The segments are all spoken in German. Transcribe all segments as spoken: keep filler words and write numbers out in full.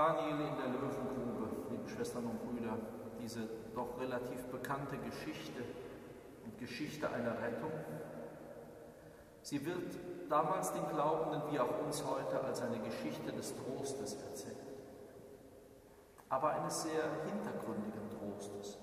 Daniel in der Löwengrube, liebe Schwestern und Brüder, diese doch relativ bekannte Geschichte und Geschichte einer Rettung. Sie wird damals den Glaubenden wie auch uns heute als eine Geschichte des Trostes erzählt, aber eines sehr hintergründigen Trostes.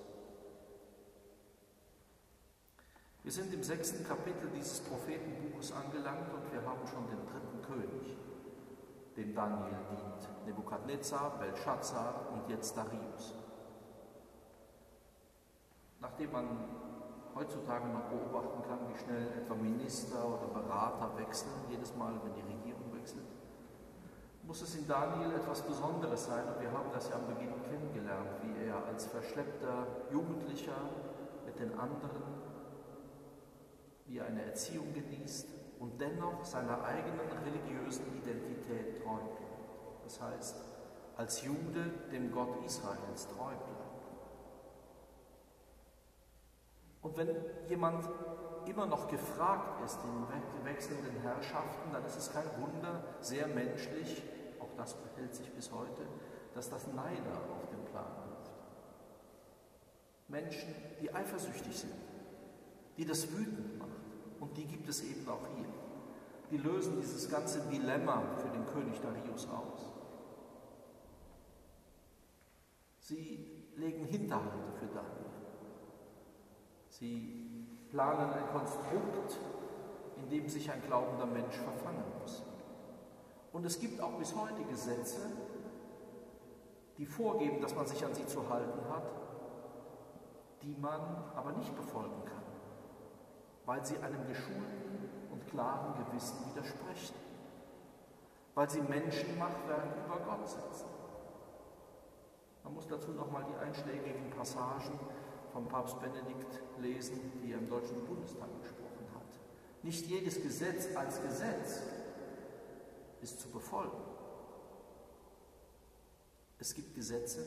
Wir sind im sechsten Kapitel dieses Prophetenbuches angelangt und wir haben schon den dritten König, dem Daniel dient. Nebukadnezar, Belschazzar und jetzt Darius. Nachdem man heutzutage noch beobachten kann, wie schnell etwa Minister oder Berater wechseln, jedes Mal, wenn die Regierung wechselt, muss es in Daniel etwas Besonderes sein. Und wir haben das ja am Beginn kennengelernt, wie er als verschleppter Jugendlicher mit den anderen, wie er eine Erziehung genießt und dennoch seiner eigenen religiösen Identität treu bleibt. Das heißt, als Jude dem Gott Israels treu bleibt. Und wenn jemand immer noch gefragt ist in wechselnden Herrschaften, dann ist es kein Wunder, sehr menschlich, auch das behält sich bis heute, dass das Neider auf den Plan ruft. Menschen, die eifersüchtig sind, die das wütend macht. Und die gibt es eben auch hier. Die lösen dieses ganze Dilemma für den König Darius aus. Sie legen Hinterhalte für Daniel. Sie planen ein Konstrukt, in dem sich ein glaubender Mensch verfangen muss. Und es gibt auch bis heute Gesetze, die vorgeben, dass man sich an sie zu halten hat, die man aber nicht befolgen kann, weil sie einem geschulten und klaren Gewissen widersprechen, weil sie Menschenmachwerk über Gott setzen. Man muss dazu nochmal die einschlägigen Passagen vom Papst Benedikt lesen, die er im Deutschen Bundestag gesprochen hat. Nicht jedes Gesetz als Gesetz ist zu befolgen. Es gibt Gesetze,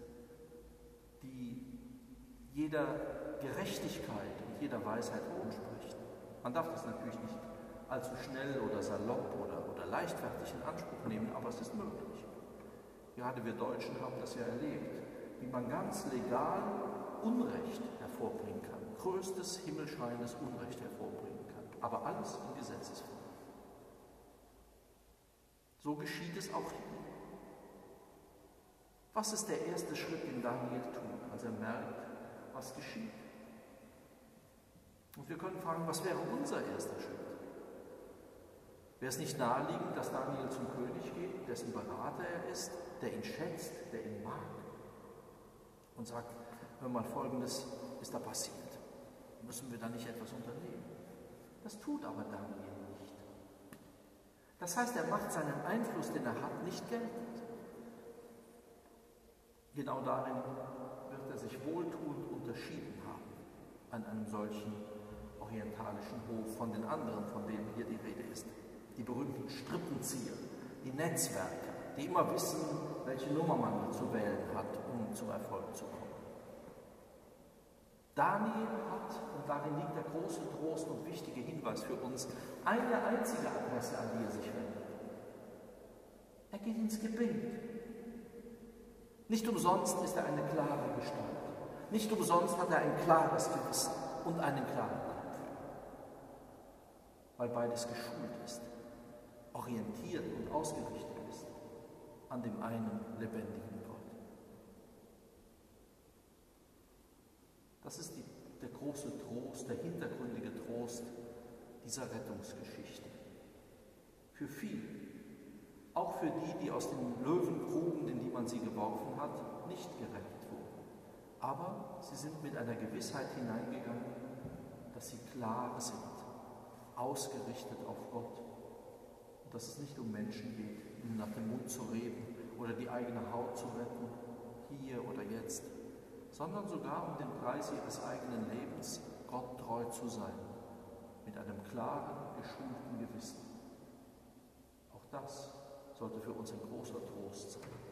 die jeder Gerechtigkeit und jeder Weisheit Hohn sprechen. Man darf das natürlich nicht allzu schnell oder salopp oder, oder leichtfertig in Anspruch nehmen, aber es ist möglich. Gerade wir Deutschen haben das ja erlebt, wie man ganz legal Unrecht hervorbringen kann, größtes himmelschreiendes Unrecht hervorbringen kann, aber alles in Gesetzesform. So geschieht es auch hier. Was ist der erste Schritt, den Daniel tut, als er merkt, was geschieht? Und wir können fragen, was wäre unser erster Schritt? Wäre es nicht naheliegend, dass Daniel zum König geht, dessen Berater er ist, der ihn schätzt, der ihn mag und sagt, hör mal, Folgendes ist da passiert. Müssen wir da nicht etwas unternehmen? Das tut aber Daniel nicht. Das heißt, er macht seinen Einfluss, den er hat, nicht geltend. Genau darin wird er sich wohltuend unterschieden haben an einem solchen orientalischen Hof von den anderen, von denen hier die Rede ist. Die berühmten Strippenzieher, die Netzwerker, die immer wissen, welche Nummer man zu wählen hat, um zum Erfolg zu kommen. Daniel hat, und darin liegt der große Trost und wichtige Hinweis für uns, eine einzige Adresse, an die er sich wendet. Er geht ins Gebet. Nicht umsonst ist er eine klare Gestalt. Nicht umsonst hat er ein klares Gewissen und einen klaren Kopf. Weil beides geschult ist, orientiert und ausgerichtet ist an dem einen lebendigen Gott. Das ist die, der große Trost, der hintergründige Trost dieser Rettungsgeschichte. Für viele, auch für die, die aus den Löwengruben, in die man sie geworfen hat, nicht gerettet wurden. Aber sie sind mit einer Gewissheit hineingegangen, dass sie klar sind, ausgerichtet auf Gott. Und dass es nicht um Menschen geht, ihnen nach dem Mund zu reden oder die eigene Haut zu retten, hier oder jetzt, sondern sogar um den Preis ihres eigenen Lebens Gott treu zu sein, mit einem klaren, geschulten Gewissen. Auch das sollte für uns ein großer Trost sein.